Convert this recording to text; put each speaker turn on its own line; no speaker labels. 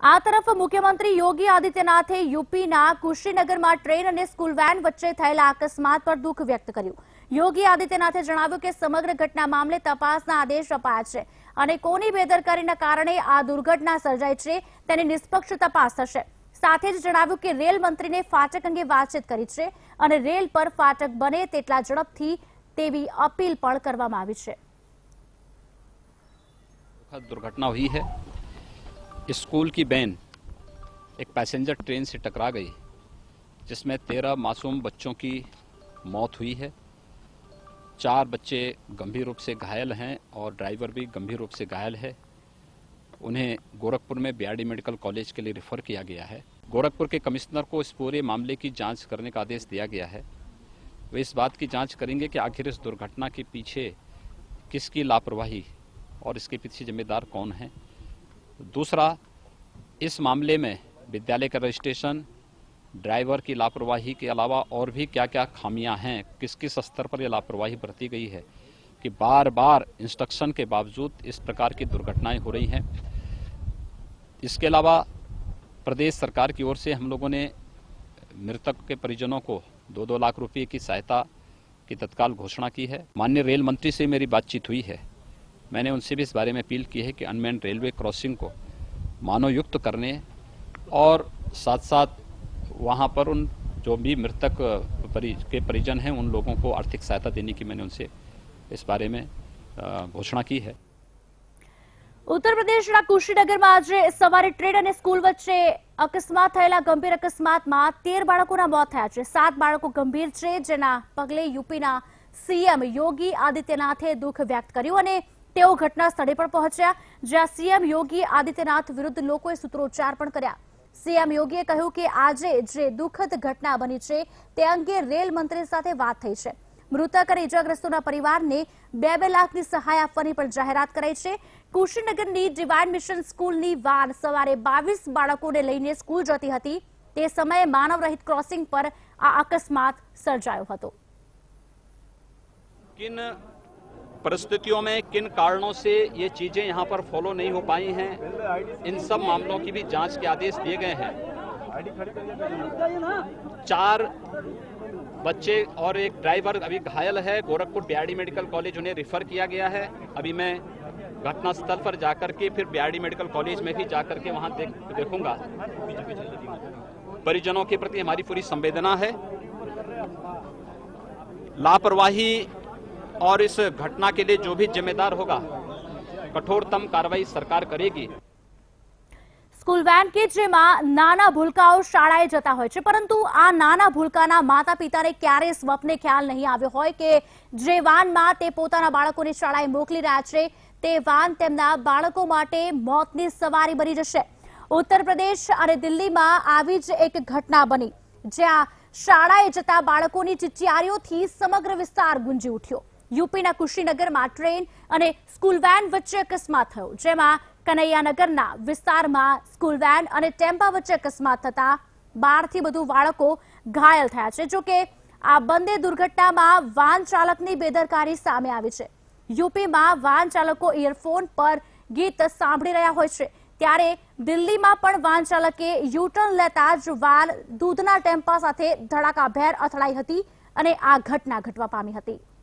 आ तरफ मुख्यमंत्री योगी आदित्यनाथे यूपीना कुशीनगરમાં ટ્રેન અને સ્કૂલ વેન વચ્ચે થયેલા અકસ્માત પર દુઃખ વ્યક્ત કર્યું। યોગી આદિત્યનાથે જણાવ્યું કે સમગ્ર ઘટના મામલે તપાસના આદેશ અપાયા છે અને કોની બેદરકારીના કારણે આ દુર્ઘટના સર્જાઈ છે તેની નિષ્પક્ષ તપાસ થશે। સાથે જ જણાવ્યું કે રેલ મંત્રીને ફાટક અંગે વાતચીત કરી છે અને રેલ પર ફાટક બને તેટલા ઝડપથી તેવી અપીલ પણ કરવામાં આવી છે।
दुर्घटना हुई है। स्कूल की वैन एक पैसेंजर ट्रेन से टकरा गई, जिसमें 13 मासूम बच्चों की मौत हुई है। 4 बच्चे गंभीर रूप से घायल हैं और ड्राइवर भी गंभीर रूप से घायल है। उन्हें गोरखपुर में बीआरडी मेडिकल कॉलेज के लिए रेफर किया गया है। गोरखपुर के कमिश्नर को इस पूरे मामले की जांच करने का आदेश दिया गया है। वे इस बात की जांच करेंगे कि आखिर इस दुर्घटना के पीछे किसकी लापरवाही और इसके पीछे जिम्मेदार कौन है। दूसरा, इस मामले में विद्यालय का रजिस्ट्रेशन, ड्राइवर की लापरवाही के अलावा और भी क्या क्या खामियां हैं, किस किस स्तर पर यह लापरवाही बरती गई है कि बार बार इंस्ट्रक्शन के बावजूद इस प्रकार की दुर्घटनाएं हो रही हैं। इसके अलावा प्रदेश सरकार की ओर से हम लोगों ने मृतक के परिजनों को 2-2 लाख रुपये की सहायता की तत्काल घोषणा की है। माननीय रेल मंत्री से मेरी बातचीत हुई है। मैंने उनसे भी इस बारे में अपील की है कि अनमैन्ड रेलवे क्रॉसिंग को मानवयुक्त करने और साथ साथ वहां पर उन जो भी मृतक के परिजन हैं उन लोगों को आर्थिक सहायता देने की मैंने उनसे इस बारे में घोषणा की है।
उत्तर प्रदेशના કુશીનગરમાં આજે સવારે ટ્રેન અને સ્કૂલ વચ્ચે અકસ્માત થયેલા ગંભીર અકસ્માતમાં 13 બાળકોના મોત થયા છે। 7 બાળકો ગંભીર છે, જેના પગલે यूपीના सीएम योगी आदित्यनाथे दुख व्यक्त કર્યું અને તેઓ ઘટના સ્થળે પણ પહોંચ્યા, જ્યાં सीएम योगी आदित्यनाथ વિરુદ્ધ લોકોએ સૂત્રોચ્ચાર પણ કર્યા। सीएम યોગીએ કહ્યું કે આજે જે દુઃખદ ઘટના બની છે તે અંગે રેલ મંત્રી સાથે વાત થઈ છે। મૃતક અને ઇજાગ્રસ્તોના પરિવારને 2-2 લાખની સહાય આપવાની પણ જાહેરાત કરાઈ છે। કુશીનગરની ડિવાઇન મિશન સ્કૂલની વાન સવારે 22 બાળકોને લઈને સ્કૂલ જતી હતી। તે સમયે માનવ રહિત ક્રોસિંગ પર આ અકસ્માત સર્જાયો હતો।
किन परिस्थितियों में, किन कारणों से ये चीजें यहाँ पर फॉलो नहीं हो पाई हैं, इन सब मामलों की भी जांच के आदेश दिए गए हैं। 4 बच्चे और एक ड्राइवर अभी घायल है। गोरखपुर बीआरडी मेडिकल कॉलेज उन्हें रिफर किया गया है। अभी मैं घटना स्थल पर जाकर के फिर बीआरडी मेडिकल कॉलेज में भी जाकर के वहां देखूंगा। परिजनों के प्रति हमारी पूरी संवेदना है। लापरवाही और इस घटना के लिए जो भी जिम्मेदार होगा, कठोरतम कार्रवाई सरकार करेगी।
स्कूल वेन के जेमा नाना भूलकाओ शाळाए जता होय छे, परंतु आ नाना भूलकाना माता पिताने क्यारे स्वप्ने ख्याल नहीं आव्यो होय के जे वाનમાં તે પોતાના બાળકોને શાળાએ મોકલી રહ્યા છે તે વાન તેમના બાળકો માટે મોતની સવારી બની જશે। ઉત્તર પ્રદેશ અને દિલ્હીમાં આવી જ એક ઘટના બની, જ્યાં શાળાએ જતા બાળકોની ચિચિયારીઓથી સમગ્ર વિસ્તાર ગુંજી ઉઠ્યો। यूपीના કુશીનગરમાં ટ્રેન અને સ્કૂલ વેન વચ્ચે અકસ્માત થયો, જેમાં કનૈયાનગરના વિસ્તારમાં સ્કૂલ વેન અને ટેમ્પા વચ્ચે અકસ્માત થતા 12 થી વધુ બાળકો ઘાયલ થયા છે। જો કે આ બંને દુર્ઘટનામાં વાન ચાલકની બેદરકારી સામે આવી છે। यूपीમાં વાન ચાલકો ઇયરફોન પર ગીત સાંભળી રહ્યા હોય છે, ત્યારે દિલ્હીમાં પણ વાન ચાલકે યુટર્ન લેતા જ વાન દૂધના ટેમ્પા સાથે ધડાકાભેર અથડાઈ હતી અને આ ઘટના ઘટવા પામી હતી।